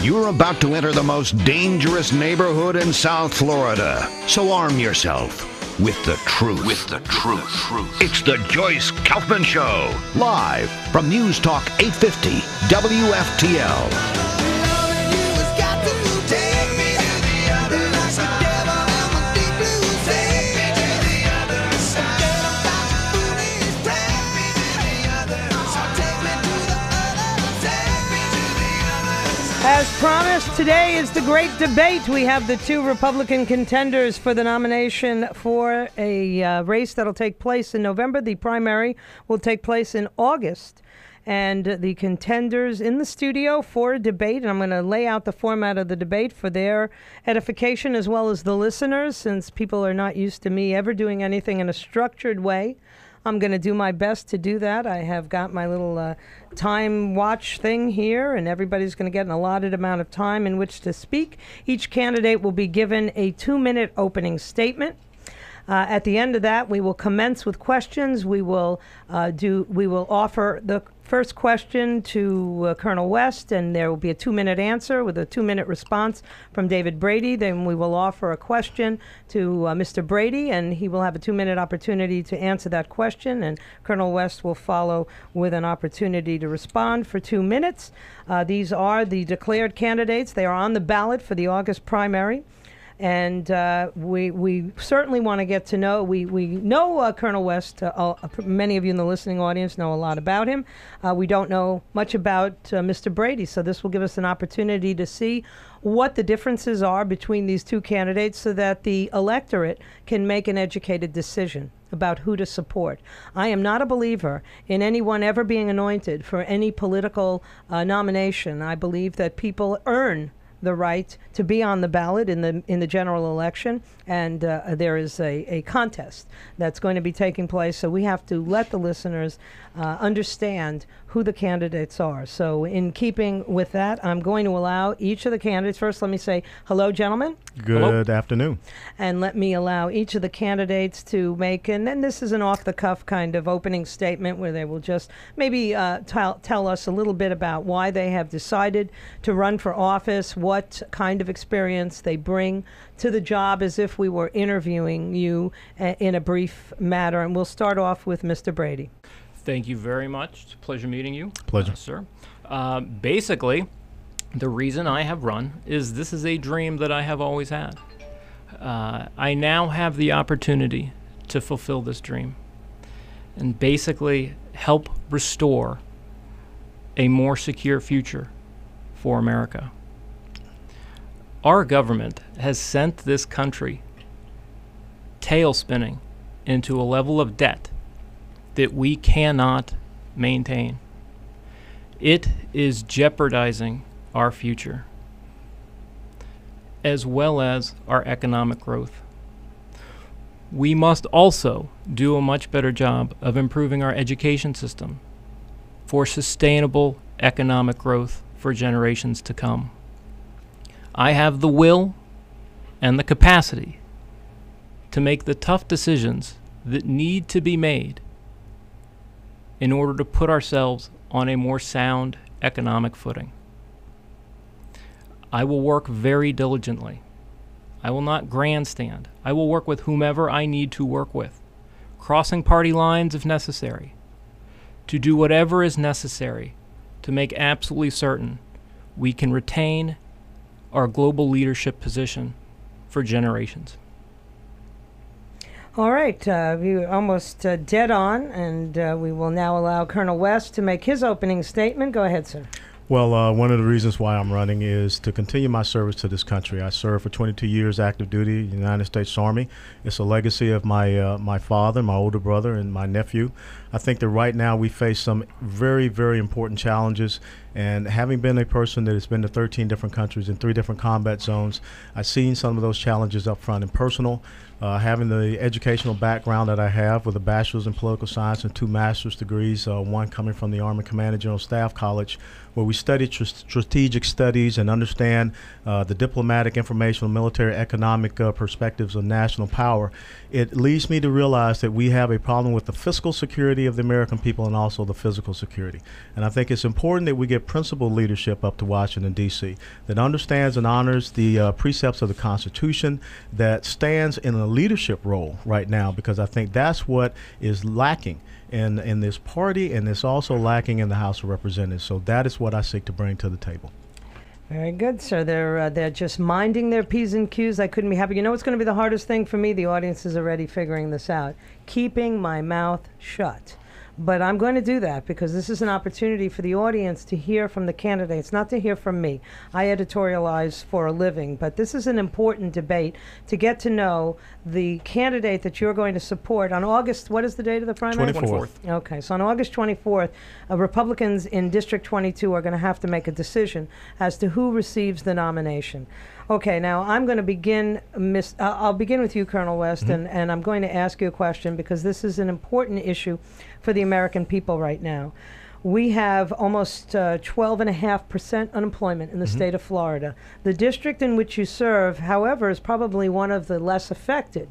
You're about to enter the most dangerous neighborhood in South Florida. So arm yourself with the truth. It's the Joyce Kaufman Show. Live from News Talk 850 WFTL. As promised, today is the great debate. We have the two Republican contenders for the nomination for a race that'll take place in November. The primary will take place in August. And the contenders in the studio for a debate, and I'm going to lay out the format of the debate for their edification as well as the listeners, since people are not used to me ever doing anything in a structured way. I'm going to do my best to do that. I have got my little time watch thing here, and everybody's going to get an allotted amount of time in which to speak. Each candidate will be given a 2-minute opening statement. At the end of that, we will commence with questions. We will offer the first question to Colonel West, and there will be a 2-minute answer with a 2-minute response from David Brady. Then we will offer a question to Mr. Brady, and he will have a 2-minute opportunity to answer that question, and Colonel West will follow with an opportunity to respond for 2 minutes. These are the declared candidates. They are on the ballot for the August primary. And we certainly want to get to know, we know Colonel West. Many of you in the listening audience know a lot about him. We don't know much about Mr. Brady, so this will give us an opportunity to see what the differences are between these two candidates so that the electorate can make an educated decision about who to support. I am not a believer in anyone ever being anointed for any political nomination. I believe that people earn the right to be on the ballot in the general election, and there is a contest that's going to be taking place, so we have to let the listeners understand who the candidates are. So in keeping with that, I'm going to allow each of the candidates, first let me say hello, gentlemen. Good afternoon. And let me allow each of the candidates to make, and then this is an off-the-cuff kind of opening statement where they will just maybe tell us a little bit about why they have decided to run for office, what kind of experience they bring to the job, as if we were interviewing you in a brief matter. And we'll start off with Mr. Brady. Thank you very much. It's a pleasure meeting you. Pleasure. Sir. Basically, the reason I have run is this is a dream that I have always had. I now have the opportunity to fulfill this dream and basically help restore a more secure future for America. Our government has sent this country tail-spinning into a level of debt that we cannot maintain. It is jeopardizing our future, as well as our economic growth. We must also do a much better job of improving our education system for sustainable economic growth for generations to come. I have the will and the capacity to make the tough decisions that need to be made in order to put ourselves on a more sound economic footing. I will work very diligently. I will not grandstand. I will work with whomever I need to work with, crossing party lines if necessary, to do whatever is necessary to make absolutely certain we can retain our global leadership position for generations. All right, you're almost dead on, and we will now allow Colonel West to make his opening statement. Go ahead, sir. Well, one of the reasons why I'm running is to continue my service to this country. I served for 22 years active duty in the United States Army. It's a legacy of my father, my older brother, and my nephew. I think that right now we face some very, very important challenges. And having been a person that has been to 13 different countries in 3 different combat zones, I've seen some of those challenges up front and personal. Having the educational background that I have with a bachelor's in political science and 2 master's degrees, one coming from the Army Command and General Staff College, where we study strategic studies and understand the diplomatic, informational, military, economic perspectives of national power, it leads me to realize that we have a problem with the fiscal security of the American people and also the physical security. And I think it's important that we get get principled leadership up to Washington, D.C., that understands and honors the precepts of the Constitution, that stands in a leadership role right now, because I think that's what is lacking in this party, and it's also lacking in the House of Representatives. So that is what I seek to bring to the table. Very good, sir. They're just minding their P's and Q's. I couldn't be happy. You know what's going to be the hardest thing for me? The audience is already figuring this out. Keeping my mouth shut. But I'm going to do that because this is an opportunity for the audience to hear from the candidates, not to hear from me. I editorialize for a living, but this is an important debate to get to know the candidate that you're going to support on August. What is the date of the primary? 24th. Okay, so on August 24th, Republicans in District 22 are going to have to make a decision as to who receives the nomination. Okay, now I'm going to begin, I'll begin with you, Colonel West, and I'm going to ask you a question because this is an important issue for the American people right now. We have almost 12.5% unemployment in the state of Florida. The district in which you serve, however, is probably one of the less affected.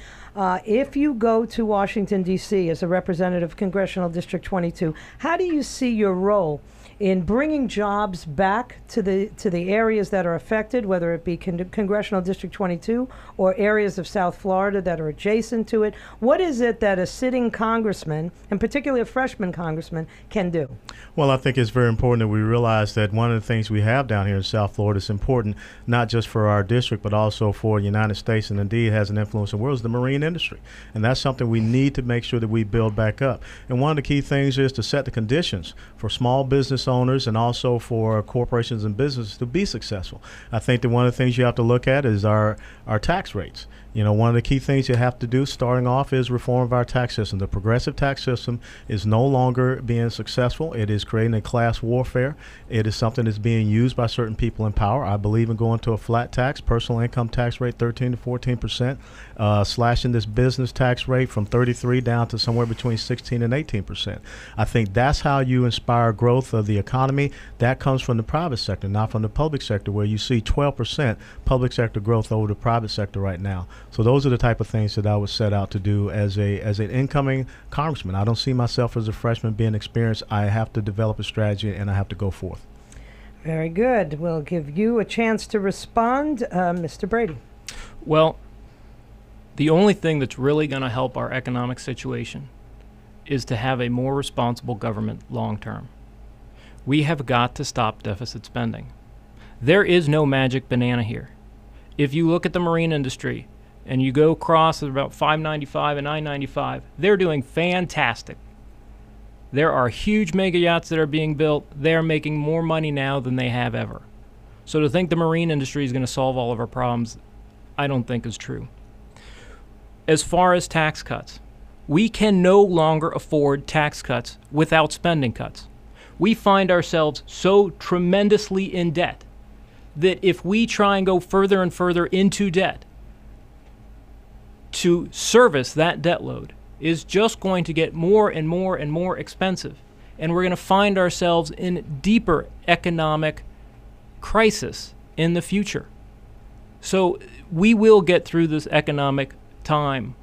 If you go to Washington, D.C. as a representative of Congressional District 22, how do you see your role in bringing jobs back to the areas that are affected, whether it be Congressional District 22 or areas of South Florida that are adjacent to it? What is it that a sitting congressman, and particularly a freshman congressman, can do? Well, I think it's very important that we realize that one of the things we have down here in South Florida is important not just for our district but also for the United States, and indeed has an influence in the world, is the marine industry. And that's something we need to make sure that we build back up. And one of the key things is to set the conditions for small business owners and also for corporations and businesses to be successful. I think that one of the things you have to look at is our tax rates. You know, one of the key things you have to do starting off is reform of our tax system. The progressive tax system is no longer being successful. It is creating a class warfare. It is something that's being used by certain people in power. I believe in going to a flat tax, personal income tax rate 13 to 14%, slashing this business tax rate from 33 down to somewhere between 16 and 18%. I think that's how you inspire growth of the economy. That comes from the private sector, not from the public sector, where you see 12% public sector growth over the private sector right now. So those are the type of things that I would set out to do as an incoming congressman. I don't see myself as a freshman being experienced. I have to develop a strategy and I have to go forth. Very good. We'll give you a chance to respond. Mr. Brady. Well, the only thing that's really going to help our economic situation is to have a more responsible government long term. We have got to stop deficit spending. There is no magic banana here. If you look at the marine industry and you go across at about 595 and 995, they're doing fantastic. There are huge mega yachts that are being built. They're making more money now than they have ever. So to think the marine industry is going to solve all of our problems, I don't think is true. As far as tax cuts, we can no longer afford tax cuts without spending cuts. We find ourselves so tremendously in debt that if we try and go further and further into debt, to service that debt load is just going to get more and more and more expensive. And we're going to find ourselves in deeper economic crisis in the future. So we will get through this economic time.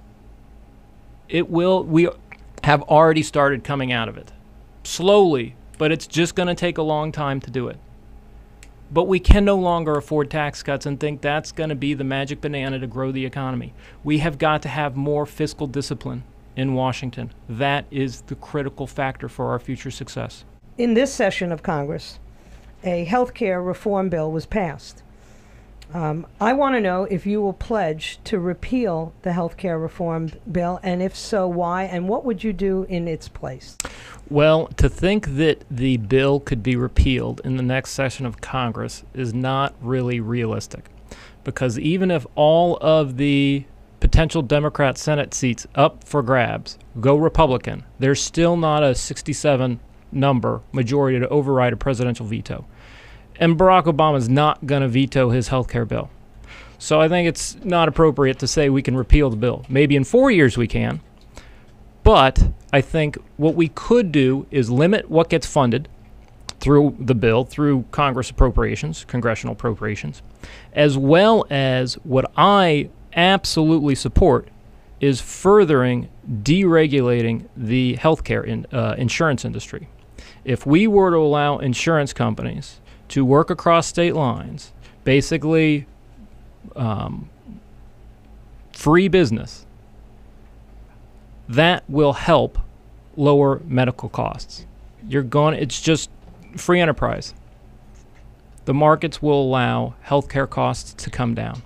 We have already started coming out of it. Slowly, but it's just going to take a long time to do it. But we can no longer afford tax cuts and think that's going to be the magic banana to grow the economy. We have got to have more fiscal discipline in Washington. That is the critical factor for our future success. In this session of Congress, a health care reform bill was passed. I want to know if you will pledge to repeal the health care reform bill, and if so, why, and what would you do in its place? Well, to think that the bill could be repealed in the next session of Congress is not really realistic, because even if all of the potential Democrat Senate seats up for grabs go Republican, there's still not a 67 number majority to override a presidential veto. And Barack Obama is not going to veto his health care bill. So I think it's not appropriate to say we can repeal the bill. Maybe in 4 years we can. But I think what we could do is limit what gets funded through the bill, through Congress appropriations, congressional appropriations, as well as what I absolutely support is furthering deregulating the healthcare insurance industry. If we were to allow insurance companies to work across state lines, basically free business, that will help lower medical costs. It's just free enterprise. The markets will allow healthcare costs to come down.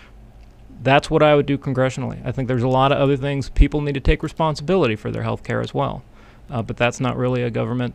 That's what I would do congressionally. I think there's a lot of other things. People need to take responsibility for their healthcare as well. But that's not really a government.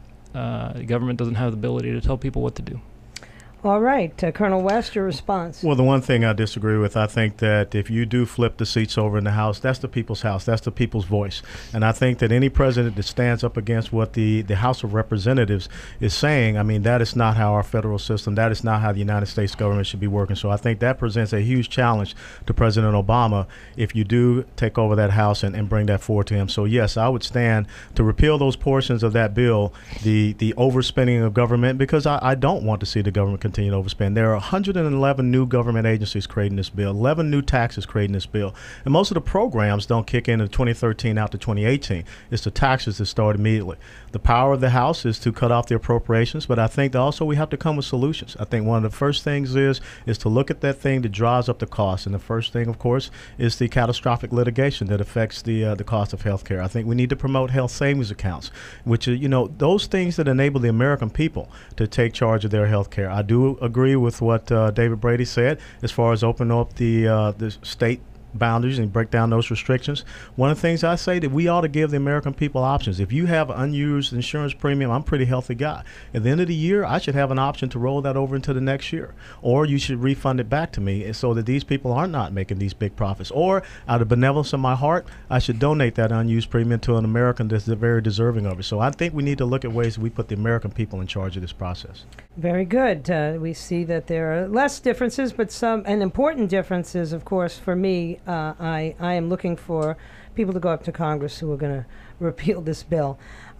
The government doesn't have the ability to tell people what to do. All right. Colonel West, your response. Well, the one thing I disagree with, I think that if you do flip the seats over in the House, that's the people's House. That's the people's voice. And I think that any president that stands up against what the House of Representatives is saying, I mean, that is not how our federal system, that is not how the United States government should be working. So I think that presents a huge challenge to President Obama if you do take over that House and bring that forward to him. So, yes, I would stand to repeal those portions of that bill, the overspending of government, because I don't want to see the government continue to overspend. There are 111 new government agencies creating this bill, 11 new taxes creating this bill, and most of the programs don't kick in 2013 out to 2018. It's the taxes that start immediately. The power of the House is to cut off the appropriations, but I think that also we have to come with solutions. I think one of the first things is to look at that thing that draws up the cost, and the first thing, of course, is the catastrophic litigation that affects the cost of health care. I think we need to promote health savings accounts, which are, those things that enable the American people to take charge of their health care. I do agree with what David Brady said as far as opening up the state boundaries and break down those restrictions. One of the things I say that we ought to give the American people options. If you have unused insurance premium, I'm a pretty healthy guy. At the end of the year, I should have an option to roll that over into the next year. Or you should refund it back to me so that these people are not making these big profits. Or out of benevolence in my heart, I should donate that unused premium to an American that's very deserving of it. So I think we need to look at ways that we put the American people in charge of this process. Very good. We see that there are less differences, but some and important differences, of course, for me. I am looking for people to go up to Congress who are going to repeal this bill.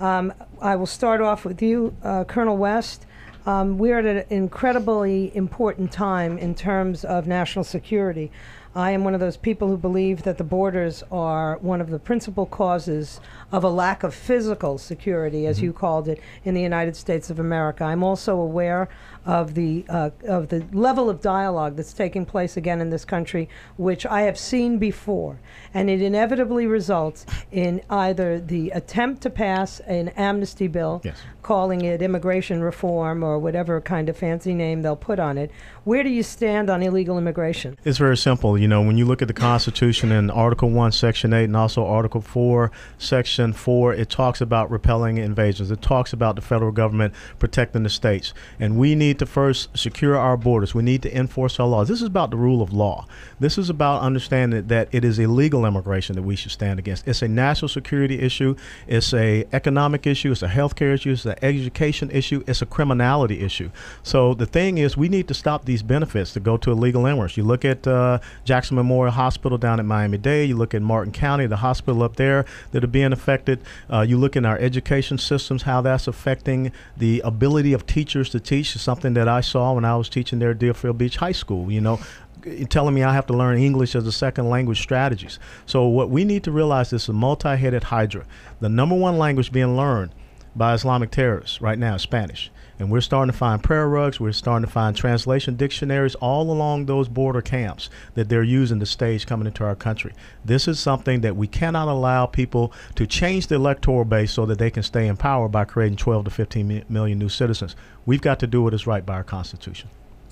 I will start off with you, Colonel West. We're at an incredibly important time in terms of national security. I am one of those people who believe that the borders are one of the principal causes of a lack of physical security, as you called it, in the United States of America. I'm also aware of the level of dialogue that's taking place again in this country, which I have seen before, and it inevitably results in either the attempt to pass an amnesty bill, yes, calling it immigration reform or whatever kind of fancy name they'll put on it. Where do you stand on illegal immigration? It's very simple. When you look at the Constitution in Article 1, Section 8, and also Article 4, Section 4, it talks about repelling invasions. It talks about the federal government protecting the states. And we need to first secure our borders. We need to enforce our laws. This is about the rule of law. This is about understanding that it is illegal immigration that we should stand against. It's a national security issue. It's an economic issue. It's a healthcare issue. It's an education issue. It's a criminality issue. So the thing is, we need to stop these benefits to go to illegal immigrants. You look at Jackson Memorial Hospital down at Miami-Dade. You look at Martin County, the hospital up there that are being affected. You look in our education systems, how that's affecting the ability of teachers to teach. Is something that I saw when I was teaching there at Deerfield Beach High School. Telling me I have to learn English as a second language strategies. So what we need to realize is a multi-headed hydra. The number one language being learned by Islamic terrorists right now is Spanish. And we're starting to find prayer rugs. We're starting to find translation dictionaries all along those border camps that they're using to stage coming into our country. This is something that we cannot allow people to change the electoral base so that they can stay in power by creating 12 to 15 million new citizens. We've got to do what is right by our Constitution.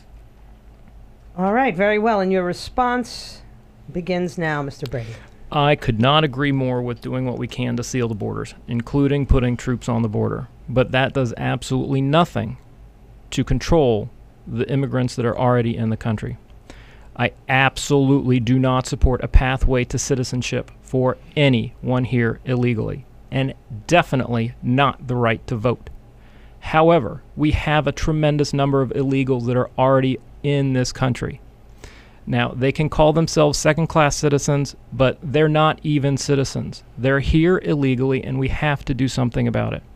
All right, very well. And your response begins now, Mr. Brady. I could not agree more with doing what we can to seal the borders, including putting troops on the border. But that does absolutely nothing to control the immigrants that are already in the country. I absolutely do not support a pathway to citizenship for anyone here illegally, and definitely not the right to vote. However, we have a tremendous number of illegals that are already in this country. Now, they can call themselves second-class citizens, but they're not even citizens. They're here illegally, and we have to do something about it.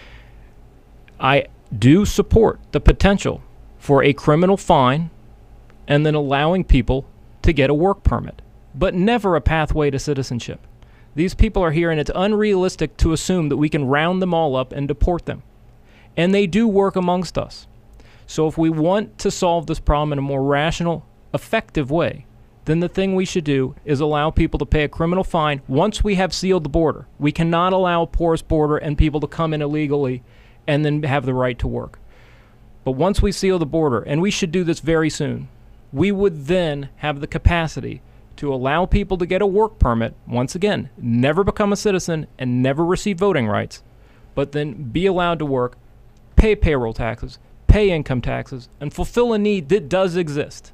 I do support the potential for a criminal fine and then allowing people to get a work permit, but never a pathway to citizenship. These people are here, and it's unrealistic to assume that we can round them all up and deport them. And they do work amongst us. So if we want to solve this problem in a more rational, effective way, then the thing we should do is allow people to pay a criminal fine once we have sealed the border. We cannot allow a porous border and people to come in illegally and then have the right to work. But once we seal the border, and we should do this very soon, we would then have the capacity to allow people to get a work permit, once again, never become a citizen and never receive voting rights, but then be allowed to work, pay payroll taxes, pay income taxes, and fulfill a need that does exist.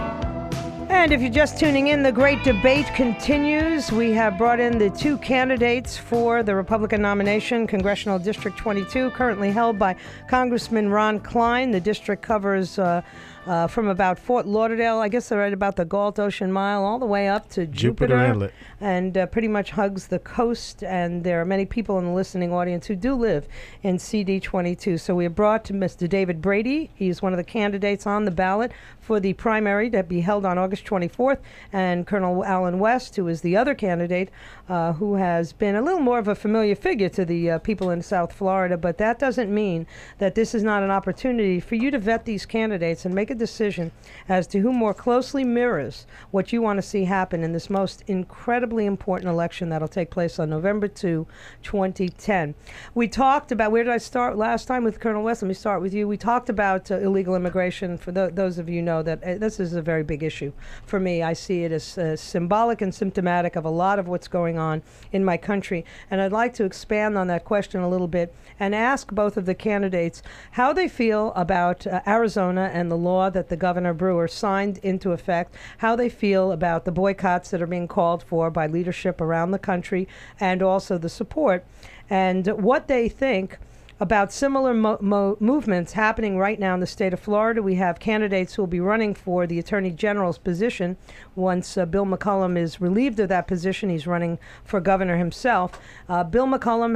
And if you're just tuning in, the great debate continues. We have brought in the two candidates for the Republican nomination, Congressional District 22, currently held by Congressman Ron Klein. The district covers from about Fort Lauderdale, I guess they're right about the Galt Ocean Mile, all the way up to Jupiter Inlet. And pretty much hugs the coast. And there are many people in the listening audience who do live in CD22. So we have brought to Mr. David Brady. He's one of the candidates on the ballot for the primary to be held on August 24th, and Colonel Allen West, who is the other candidate, who has been a little more of a familiar figure to the people in South Florida. But that doesn't mean that this is not an opportunity for you to vet these candidates and make a decision as to who more closely mirrors what you want to see happen in this most incredibly important election that'll take place on November 2, 2010. We talked about, where did I start last time with Colonel West? Let me start with you. We talked about illegal immigration. For those of you know that this is a very big issue for me. I see it as symbolic and symptomatic of a lot of what's going on in my country. And I'd like to expand on that question a little bit and ask both of the candidates how they feel about Arizona and the law that the Governor Brewer signed into effect, how they feel about the boycotts that are being called for by leadership around the country, and also the support, and what they think about similar movements happening right now in the state of Florida. We have candidates who will be running for the Attorney General's position. Once Bill McCollum is relieved of that position, he's running for governor himself. Bill McCollum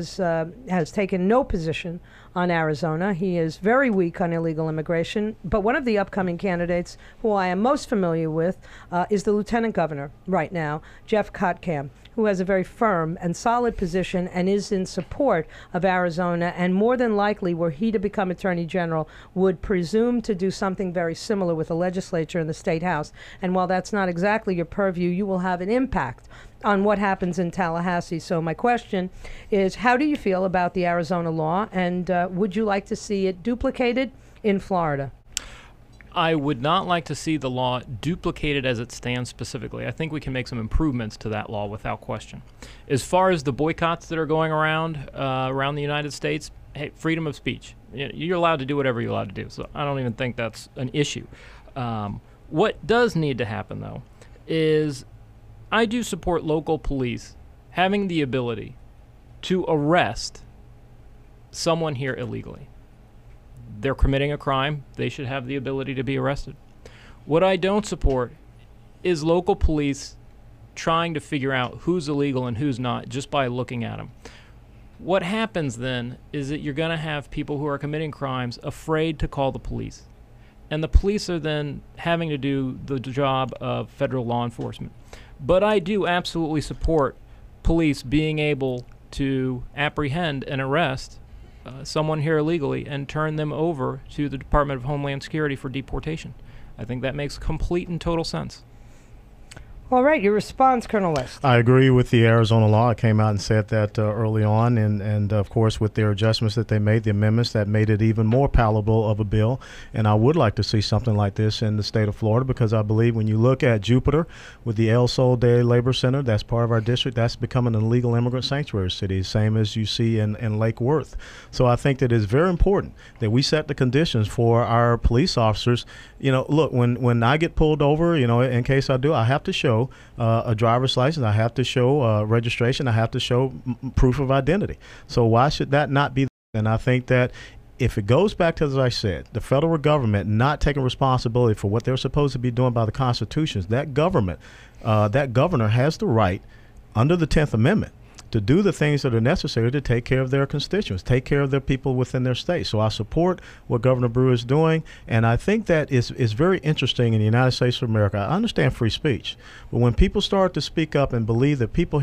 has taken no position on Arizona. He is very weak on illegal immigration. But one of the upcoming candidates who I am most familiar with is the Lieutenant Governor right now, Jeff Kotkam, who has a very firm and solid position and is in support of Arizona, and more than likely, were he to become Attorney General, would presume to do something very similar with the legislature and the State House. And while that's not exactly your purview, you will have an impact on what happens in Tallahassee. So my question is, how do you feel about the Arizona law, and would you like to see it duplicated in Florida? I would not like to see the law duplicated as it stands specifically. I think we can make some improvements to that law without question. As far as the boycotts that are going around the United States, hey, freedom of speech. You're allowed to do whatever you're allowed to do, so I don't even think that's an issue. What does need to happen, though, is I do support local police having the ability to arrest someone here illegally. They're committing a crime, they should have the ability to be arrested. What I don't support is local police trying to figure out who's illegal and who's not just by looking at them. What happens then is that you're going to have people who are committing crimes afraid to call the police. And the police are then having to do the job of federal law enforcement. But I do absolutely support police being able to apprehend and arrest someone here illegally and turn them over to the Department of Homeland Security for deportation. I think that makes complete and total sense. All right, your response, Colonel West. I agree with the Arizona law. I came out and said that early on, and of course with their adjustments that they made, the amendments that made it even more palatable of a bill. And I would like to see something like this in the state of Florida, because I believe when you look at Jupiter with the El Sol Day Labor Center, that's part of our district, that's becoming an illegal immigrant sanctuary city, same as you see in Lake Worth. So I think that it's very important that we set the conditions for our police officers. You know, look, when I get pulled over, you know, in case I do, I have to show a driver's license, I have to show registration, I have to show proof of identity. So why should that not be? And I think that if it goes back to, as I said, the federal government not taking responsibility for what they're supposed to be doing by the Constitution, that government, that governor has the right under the 10th Amendment to do the things that are necessary to take care of their constituents, take care of their people within their state. So I support what Governor Brewer is doing, and I think that is very interesting in the United States of America. I understand free speech, but when people start to speak up and believe that people here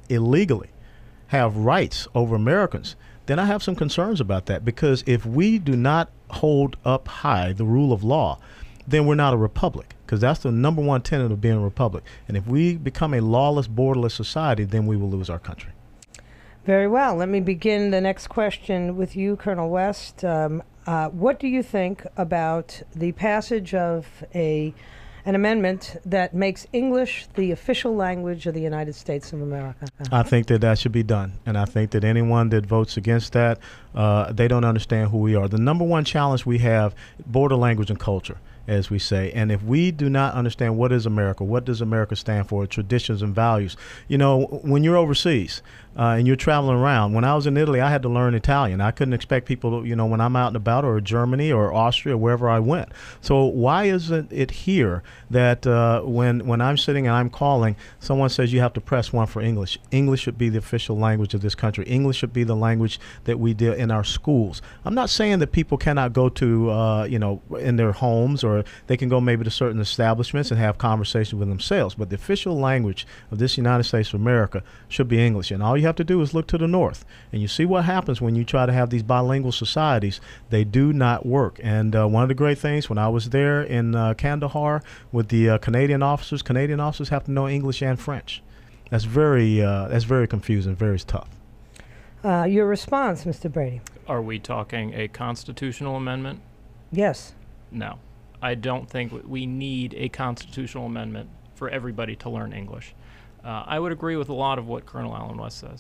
illegally have rights over Americans, then I have some concerns about that, because if we do not hold up high the rule of law, then we're not a republic, because that's the number one tenet of being a republic. And if we become a lawless, borderless society, then we will lose our country. Very well. Let me begin the next question with you, Colonel West. What do you think about the passage of an amendment that makes English the official language of the United States of America? I think that that should be done. And I think that anyone that votes against that, they don't understand who we are. The number one challenge we have, border language and culture, as we say. And if we do not understand what is America, what does America stand for, traditions and values, you know, when you're overseas and you're traveling around, when I was in Italy, I had to learn Italian. I couldn't expect people to, you know, when I'm out and about, or Germany or Austria, wherever I went. So why isn't it here that when I'm sitting and I'm calling, someone says you have to press 1 for English? English should be the official language of this country. English should be the language that we deal in our schools. I'm not saying that people cannot go to, you know, in their homes, or they can go maybe to certain establishments and have conversations with themselves. But the official language of this United States of America should be English. And all you have to do is look to the north. And you see what happens when you try to have these bilingual societies. They do not work. And one of the great things, when I was there in Kandahar with the Canadian officers have to know English and French. That's very confusing, very tough. Your response, Mr. Brady? Are we talking a constitutional amendment? Yes. No. I don't think we need a constitutional amendment for everybody to learn English. I would agree with a lot of what Colonel Allen West says.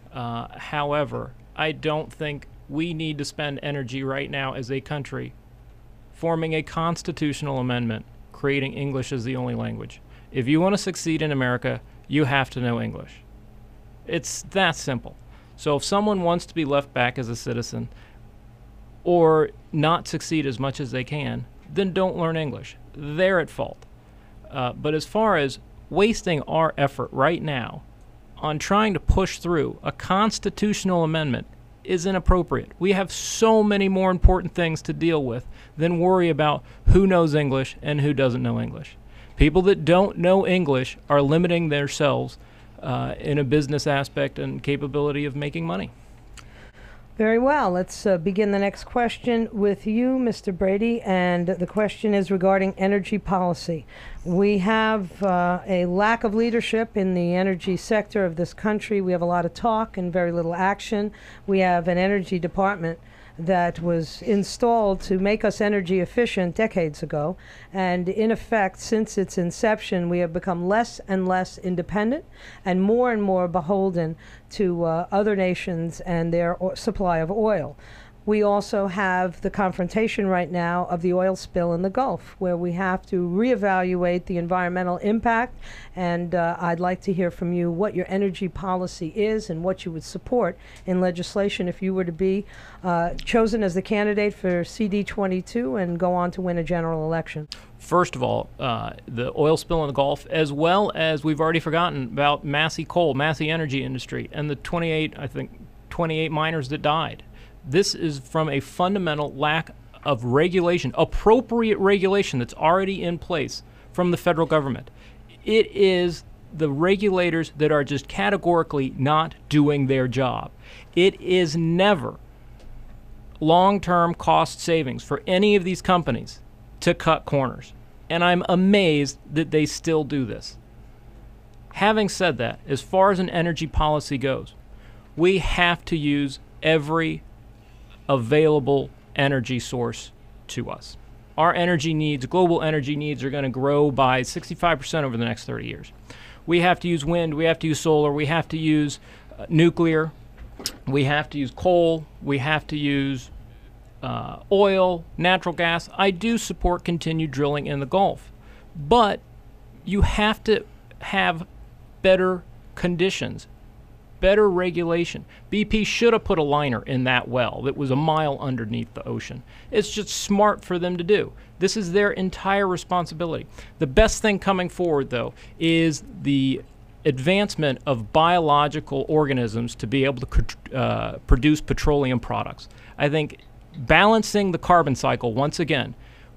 However, I don't think we need to spend energy right now as a country forming a constitutional amendment creating English as the only language. If you want to succeed in America, you have to know English. It's that simple. So if someone wants to be left back as a citizen or not succeed as much as they can, then don't learn English. They're at fault. But as far as wasting our effort right now on trying to push through a constitutional amendment is inappropriate. We have so many more important things to deal with than worry about who knows English and who doesn't know English. People that don't know English are limiting themselves in a business aspect and capability of making money. Very well. Let's begin the next question with you, Mr. Brady, and the question is regarding energy policy. We have a lack of leadership in the energy sector of this country. We have a lot of talk and very little action. We have an energy department that was installed to make us energy efficient decades ago, and in effect, since its inception, we have become less and less independent and more beholden to other nations and their supply of oil. We also have the confrontation right now of the oil spill in the Gulf, where we have to reevaluate the environmental impact, and I'd like to hear from you what your energy policy is and what you would support in legislation if you were to be chosen as the candidate for CD22 and go on to win a general election. First of all, the oil spill in the Gulf, as well as we've already forgotten about Massey Coal, Massey Energy Industry, and the 28 miners that died. This is from a fundamental lack of regulation, appropriate regulation that's already in place from the federal government. It is the regulators that are just categorically not doing their job. It is never long-term cost savings for any of these companies to cut corners. And I'm amazed that they still do this. Having said that, as far as an energy policy goes, we have to use every available energy source to us. Our energy needs, global energy needs, are going to grow by 65% over the next 30 years. We have to use wind, we have to use solar, we have to use nuclear, we have to use coal, we have to use oil, natural gas. I do support continued drilling in the Gulf, but you have to have better conditions, better regulation. BP should have put a liner in that well that was a mile underneath the ocean. It's just smart for them to do. This is their entire responsibility. The best thing coming forward, though, is the advancement of biological organisms to be able to produce petroleum products. I think balancing the carbon cycle, once again,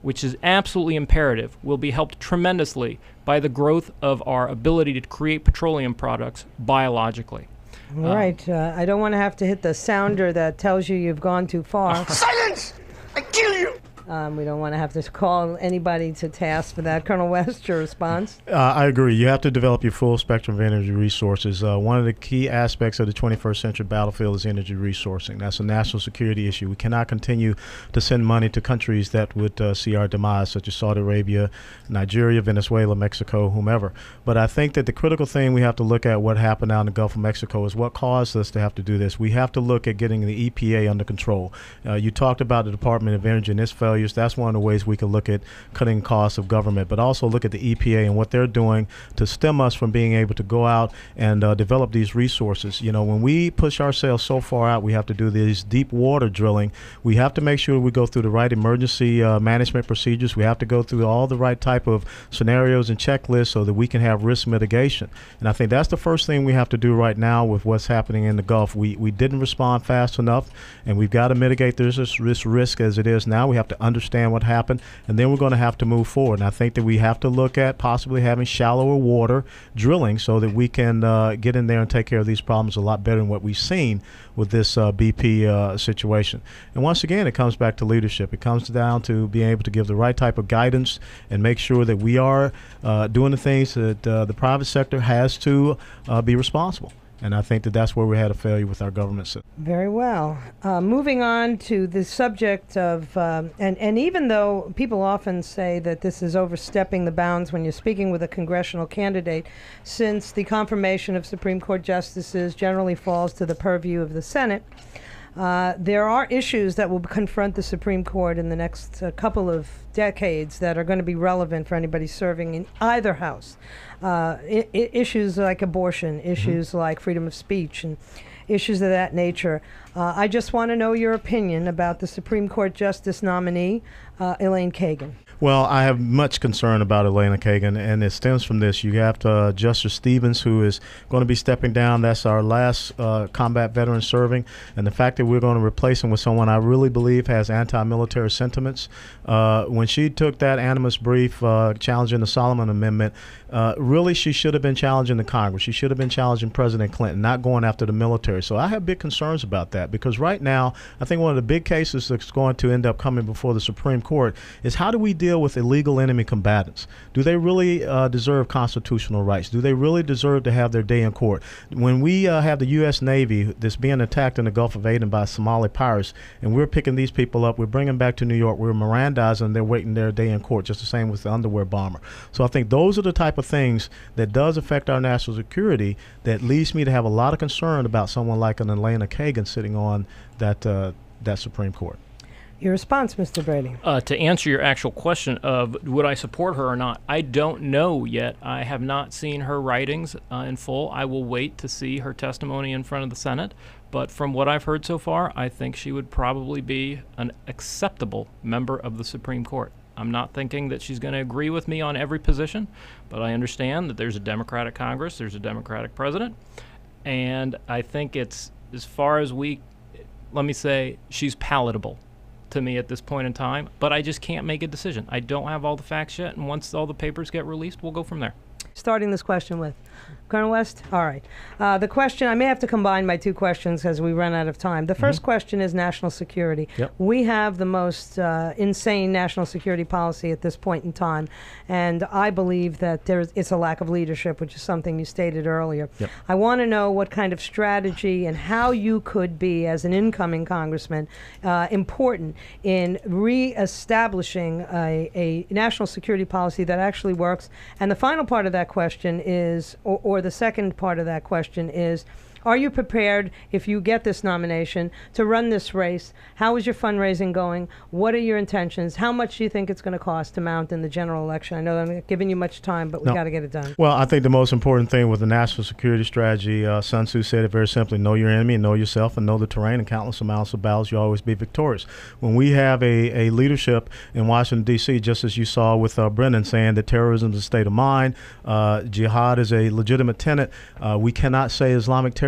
which is absolutely imperative, will be helped tremendously by the growth of our ability to create petroleum products biologically. All right. I don't want to have to hit the sounder that tells you you've gone too far. Silence! I kill you! We don't want to have to call anybody to task for that. Colonel West, your response? I agree. You have to develop your full spectrum of energy resources. One of the key aspects of the 21st century battlefield is energy resourcing. That's a national security issue. We cannot continue to send money to countries that would see our demise, such as Saudi Arabia, Nigeria, Venezuela, Mexico, whomever. But I think that the critical thing we have to look at what happened out in the Gulf of Mexico is what caused us to have to do this. We have to look at getting the EPA under control. You talked about the Department of Energy and its failures. That's one of the ways we can look at cutting costs of government, but also look at the EPA and what they're doing to stem us from being able to go out and develop these resources. You know, when we push ourselves so far out, we have to do these deep water drilling. We have to make sure we go through the right emergency management procedures. We have to go through all the right type of scenarios and checklists so that we can have risk mitigation. And I think that's the first thing we have to do right now with what's happening in the Gulf. We didn't respond fast enough, and we've got to mitigate this risk as it is now. We have to understand what happened, and then we're going to have to move forward. And I think that we have to look at possibly having shallower water drilling so that we can get in there and take care of these problems a lot better than what we've seen with this BP situation. And once again, it comes back to leadership. It comes down to being able to give the right type of guidance and make sure that we are doing the things that the private sector has to be responsible. And I think that that's where we had a failure with our government system. Very well. Moving on to the subject of, and even though people often say that this is overstepping the bounds when you're speaking with a congressional candidate, since the confirmation of Supreme Court justices generally falls to the purview of the Senate, there are issues that will confront the Supreme Court in the next couple of decades that are going to be relevant for anybody serving in either house. Issues like abortion, issues like freedom of speech, and issues of that nature. I just want to know your opinion about the Supreme Court Justice nominee, Elaine Kagan. Well, I have much concern about Elena Kagan, and it stems from this. You have Justice Stevens, who is going to be stepping down. That's our last combat veteran serving, and the fact that we're going to replace him with someone I really believe has anti-military sentiments. When she took that animus brief challenging the Solomon Amendment, really she should have been challenging the Congress. She should have been challenging President Clinton, not going after the military. So I have big concerns about that, because right now I think one of the big cases that's going to end up coming before the Supreme Court is how do we deal with illegal enemy combatants? Do they really deserve constitutional rights? Do they really deserve to have their day in court? When we have the U.S. Navy that's being attacked in the Gulf of Aden by Somali pirates, and we're picking these people up, we're bringing them back to New York, we're Mirandizing, they're waiting their day in court, just the same with the underwear bomber. So I think those are the type of things that does affect our national security that leads me to have a lot of concern about someone like an Elena Kagan sitting on that Supreme Court. Your response, Mr. Brady. To answer your actual question of would I support her or not, I don't know yet. I have not seen her writings in full. I will wait to see her testimony in front of the Senate. But from what I've heard so far, I think she would probably be an acceptable member of the Supreme Court. I'm not thinking that she's going to agree with me on every position, but I understand that there's a Democratic Congress, there's a Democratic president, and I think it's, as far as let me say, she's palatable to me at this point in time, but I just can't make a decision. I don't have all the facts yet, and once all the papers get released, we'll go from there. Starting this question with Colonel West? All right. The question, I may have to combine my two questions as we run out of time. The first question is national security. Yep. We have the most insane national security policy at this point in time, and I believe that it's a lack of leadership, which is something you stated earlier. Yep. I want to know what kind of strategy and how you could be, as an incoming congressman, important in reestablishing a national security policy that actually works. And the final part of that question is, or the second part of that question is, are you prepared, if you get this nomination, to run this race? How is your fundraising going? What are your intentions? How much do you think it's going to cost to mount in the general election? I know I'm not giving you much time, but we got to get it done. Well, I think the most important thing with the national security strategy, Sun Tzu said it very simply: know your enemy, know yourself, and know the terrain. And countless amounts of battles, you'll always be victorious. When we have a leadership in Washington, D.C., just as you saw with Brennan saying that terrorism is a state of mind, jihad is a legitimate tenet, we cannot say Islamic terrorism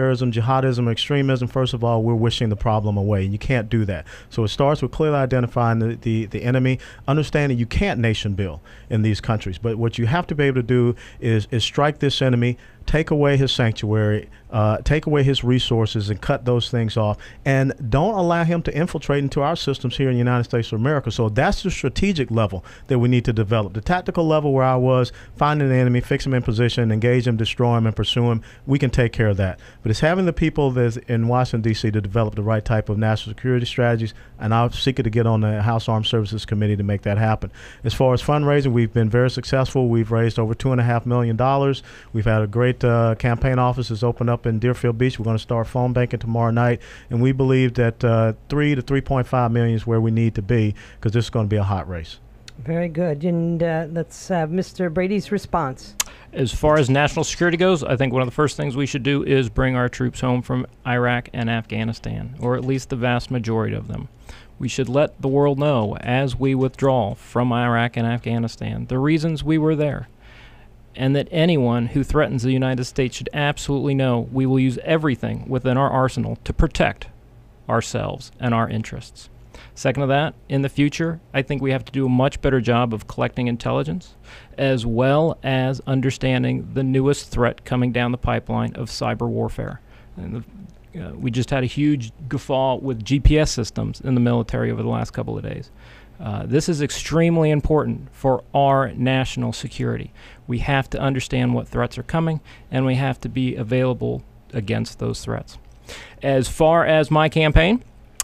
terrorism, jihadism, extremism, first of all, we're wishing the problem away. You can't do that. So it starts with clearly identifying the enemy, understanding you can't nation build in these countries. But what you have to be able to do is strike this enemy, take away his sanctuary, take away his resources and cut those things off, and don't allow him to infiltrate into our systems here in the United States of America. So that's the strategic level that we need to develop. The tactical level where I was, finding the enemy, fix him in position, engage him, destroy him, and pursue him, we can take care of that. But it's having the people that's in Washington, D.C. to develop the right type of national security strategies, and I'll seek to get on the House Armed Services Committee to make that happen. As far as fundraising, we've been very successful. We've raised over $2.5 million. We've had a great campaign office is opened up in Deerfield Beach. We're going to start phone banking tomorrow night, and we believe that 3 to 3.5 million is where we need to be, because this is going to be a hot race. Very good. And let's have Mr. Brady's response. As far as national security goes, I think one of the first things we should do is bring our troops home from Iraq and Afghanistan, or at least the vast majority of them. We should let the world know, as we withdraw from Iraq and Afghanistan, the reasons we were there, and that anyone who threatens the United States should absolutely know we will use everything within our arsenal to protect ourselves and our interests. Second to that, in the future, I think we have to do a much better job of collecting intelligence, as well as understanding the newest threat coming down the pipeline of cyber warfare. And we just had a huge guffaw with GPS systems in the military over the last couple of days. This is extremely important for our national security. We have to understand what threats are coming, and we have to be available against those threats. As far as my campaign,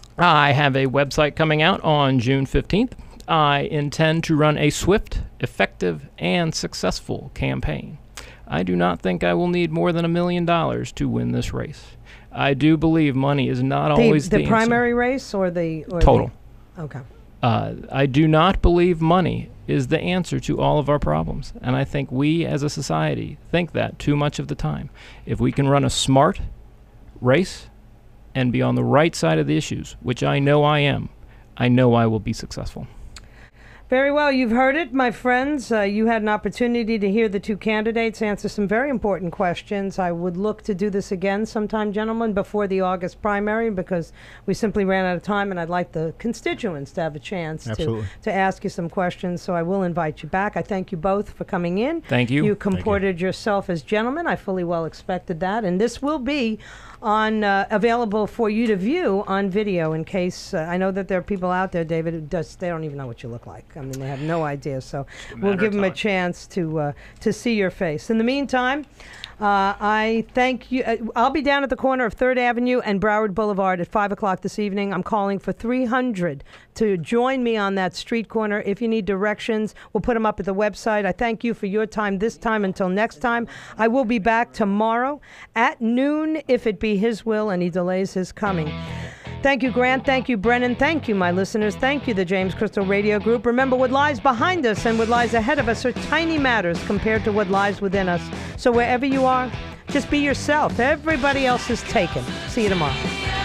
I have a website coming out on June 15th. I intend to run a swift, effective, and successful campaign. I do not think I will need more than $1 million to win this race. I do believe money is not always the answer. The primary race or the total? Okay. I do not believe money is the answer to all of our problems, and I think we as a society think that too much of the time. If we can run a smart race and be on the right side of the issues, which I know I am, I know I will be successful. Very well. You've heard it, my friends. You had an opportunity to hear the two candidates answer some very important questions. I would look to do this again sometime, gentlemen, before the August primary, because we simply ran out of time, and I'd like the constituents to have a chance to ask you some questions. So I will invite you back. I thank you both for coming in. Thank you. You comported yourself as gentlemen. I fully well expected that. And this will be on available for you to view on video, in case I know that there are people out there, David, who they don't even know what you look like. I mean, they have no idea. So we'll give them a chance to see your face. In the meantime, I thank you. I'll be down at the corner of 3rd Avenue and Broward Boulevard at 5 o'clock this evening. I'm calling for 300 to join me on that street corner. If you need directions, we'll put them up at the website. I thank you for your time this time. Until next time, I will be back tomorrow at noon, if it be His will and He delays His coming. Thank you, Grant. Thank you, Brennan. Thank you, my listeners. Thank you, the James Crystal Radio Group. Remember, what lies behind us and what lies ahead of us are tiny matters compared to what lies within us. So wherever you are, just be yourself. Everybody else is taken. See you tomorrow.